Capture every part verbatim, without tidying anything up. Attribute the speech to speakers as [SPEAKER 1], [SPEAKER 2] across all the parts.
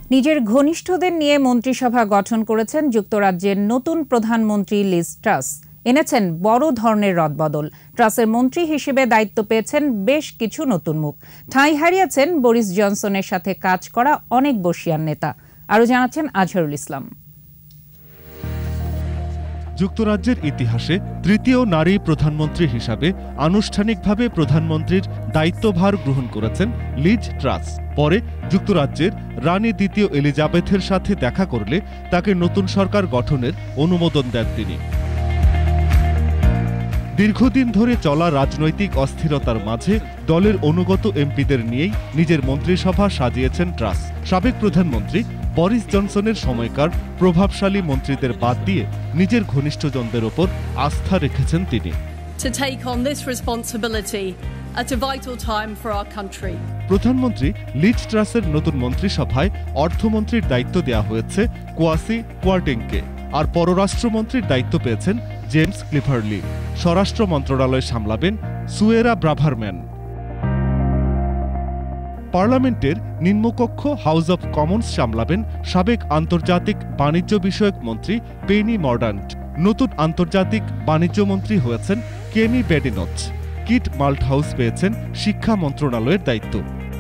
[SPEAKER 1] নিজের ঘনিষ্ঠদের নিয়ে মন্ত্রিসভা গঠন করেছেন যুক্তরাজ্যের নতুন প্রধানমন্ত্রী লিজ ট্রাস। এনেছেন বড় ধরনের রদবদল। ট্রাসের মন্ত্রী হিসেবে দায়িত্ব পেয়েছেন বেশ কিছু নতুন মুখ। ঠাঁই হারিয়েছেন বরিস জনসনের সাথে কাজ করা অনেক বর্ষীয়ান নেতা। আরও জানাচ্ছেন আজহারুল ইসলাম।
[SPEAKER 2] যুক্তরাজ্যের ইতিহাসে তৃতীয় নারী প্রধানমন্ত্রী হিসাবে আনুষ্ঠানিকভাবে প্রধানমন্ত্রীর দায়িত্বভার গ্রহণ করেছেন লিজ ট্রাস। পরে যুক্তরাজ্যের রানী দ্বিতীয় এলিজাবেথের সাথে দেখা করলে তাকে নতুন সরকার গঠনের অনুমোদন দেন তিনি। দীর্ঘদিন ধরে চলা রাজনৈতিক অস্থিরতার মাঝে দলের অনুগত এমপিদের নিয়েই নিজের মন্ত্রিসভা সাজিয়েছেন ট্রাস। সাবেক প্রধানমন্ত্রী বরিস জনসনের সময়কার প্রভাবশালী মন্ত্রীদের বাদ দিয়ে নিজের ঘনিষ্ঠজনদের ওপর আস্থা রেখেছেন তিনি। প্রধানমন্ত্রী লিজ ট্রাসের নতুন মন্ত্রিসভায় অর্থমন্ত্রীর দায়িত্ব দেওয়া হয়েছে কোয়াসি কোয়ার্টেংকে, আর পররাষ্ট্রমন্ত্রীর দায়িত্ব পেয়েছেন জেমস ক্লিফারলি। স্বরাষ্ট্র মন্ত্রণালয় সামলাবেন সুয়েরা ব্রাভারম্যান। পার্লামেন্টের নিম্নকক্ষ হাউস অব কমন্স সামলাবেন সাবেক আন্তর্জাতিক বাণিজ্য বিষয়ক মন্ত্রী পেনি মর্ডান্ট। নতুন আন্তর্জাতিক বাণিজ্য মন্ত্রী হয়েছেন কেমি বেডিনচ। কিট মাল্টহাউস পেয়েছেন শিক্ষা মন্ত্রণালয়ের দায়িত্ব।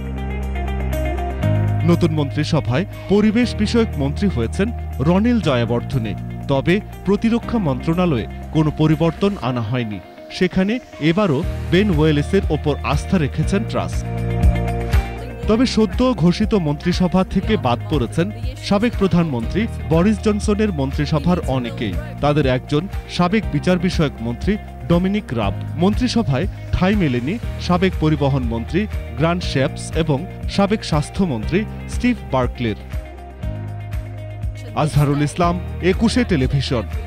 [SPEAKER 2] নতুন মন্ত্রিসভায় পরিবেশ বিষয়ক মন্ত্রী হয়েছেন রনিল জয়াবর্ধনে। তবে প্রতিরক্ষা মন্ত্রণালয়ে কোনো পরিবর্তন আনা হয়নি। সেখানে এবারও বেন ওয়েলেসের ওপর আস্থা রেখেছেন ট্রাস। তবে সদ্য ঘোষিত মন্ত্রিসভা থেকে বাদ পড়েছেন সাবেক প্রধানমন্ত্রী বরিস জনসনের মন্ত্রিসভার অনেকেই। তাদের একজন সাবেক বিচার বিষয়ক মন্ত্রী ডমিনিক রাব। মন্ত্রিসভায় ঠাঁই মেলেনি সাবেক পরিবহন মন্ত্রী গ্রান্ট শেপস এবং সাবেক স্বাস্থ্যমন্ত্রী স্টিভ বার্কলের। আজহারুল ইসলাম, একুশে টেলিভিশন।